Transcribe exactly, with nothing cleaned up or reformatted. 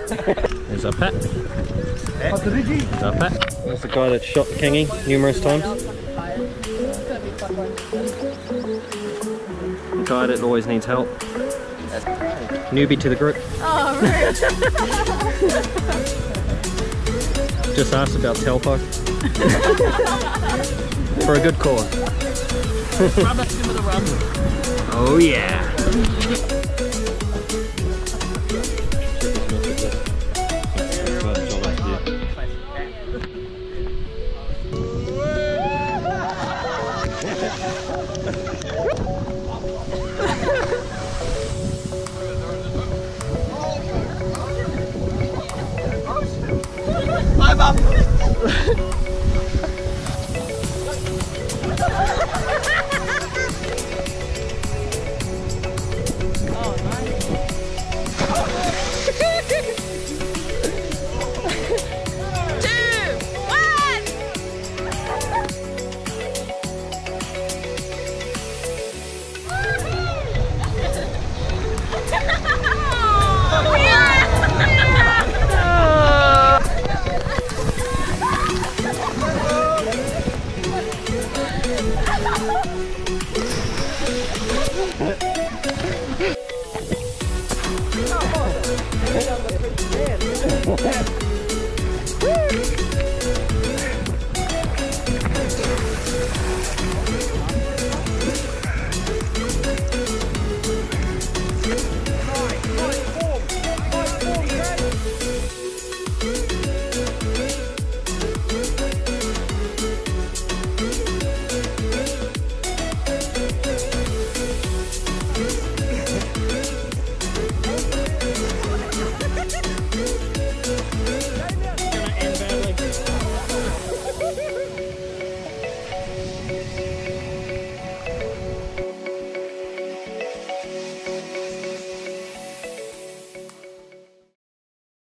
There's our pet. There's our pet. There's the guy that shot Kengy numerous times. The guy that always needs help. Newbie to the group. Oh, rude. Just asked about Telpo. For a good cause. Oh yeah. I'm up. What?